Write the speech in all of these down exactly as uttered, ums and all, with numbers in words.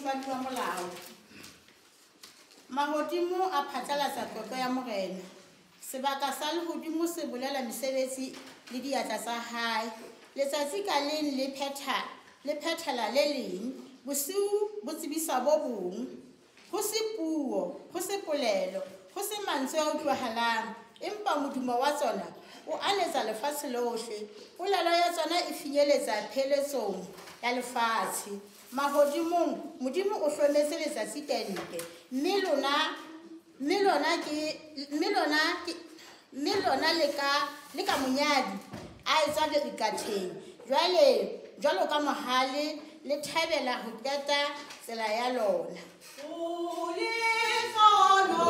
mohlodi wa molao. Mahodimo a phatlalatsa tlotlo ya morena. Sebaka sa lehodimo se bolela mesebetsi le diatla tsa hae. Letsatsi ka leng le phetha le phethela le leng. Bosiu bo tsebisa bo bong. Ho se puo, ho se polelo, ho se mantswe a utlwahalang. Empa modumo wa tsona o anetsa lefatshe lohle. Polelo ya tsona e finyeletsa pheletsong ya lefatshe. Mahodimong modimo o hlometse letsatsi tente. Mme lona mme lona ke mme lona ke mme lona le ka le ka monyadi a etsa leikatheng. Jwale jwalo ka mohale le thabela ho qeta tsela ya lona. O le tsono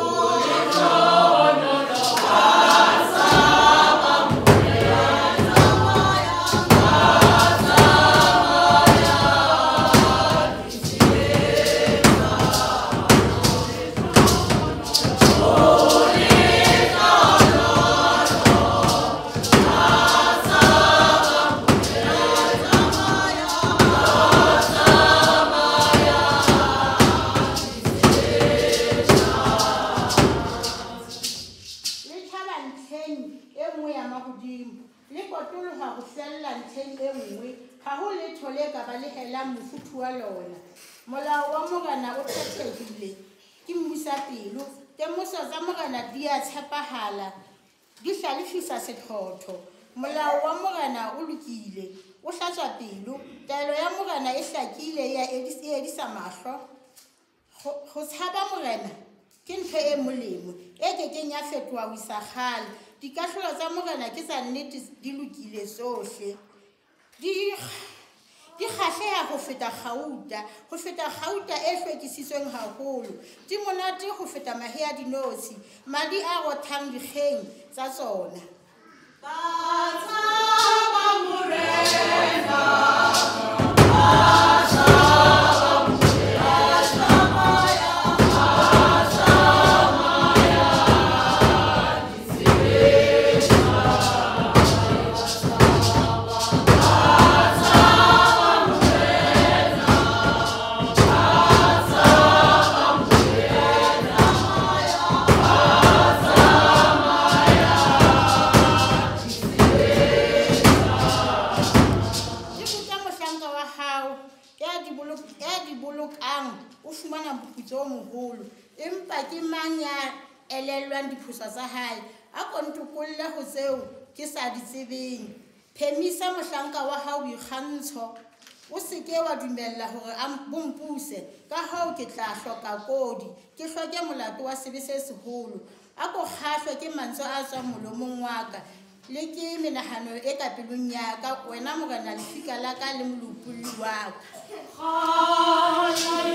molao wa morena o kgethehile ke mmusapelo. Temoso tsa morena di a tshepahala, di hlalefisa setlhotho. Molao wa morena o lokile, o hlatswa pelo. Taelo ya morena e hlakile ya edisa mahlo. Ho tshaba morena ke ntho e molemo e kekeng ya fetoha ho isa kgale. Dikahlolo tsa morena ke tsa nnete, di lokile tsohle. Di Di kgahleha ho feta kgauta, ho feta kgauta e hlwekisitsweng haholo. Di monate ho feta mahe a dinotshi, madi a rothang dikgeng tsa tsona. Empa ke mang ya elellwang diphoso tsa hae? A ko ntokolle ho tseo ke sa di tsebeng. Phemisa mohlanka wa hao boikgantsho. O se ke wa dumella hore a bompuse, ka hao ke tla hloka kodi, ke hloke molato wa sebe se seholo. A ko kgahlwe ke mantswe a tswang molomong wa ka, le ke menahano e ka pelong ya ka. Wena morena lefika la ka le molopolli wa ka.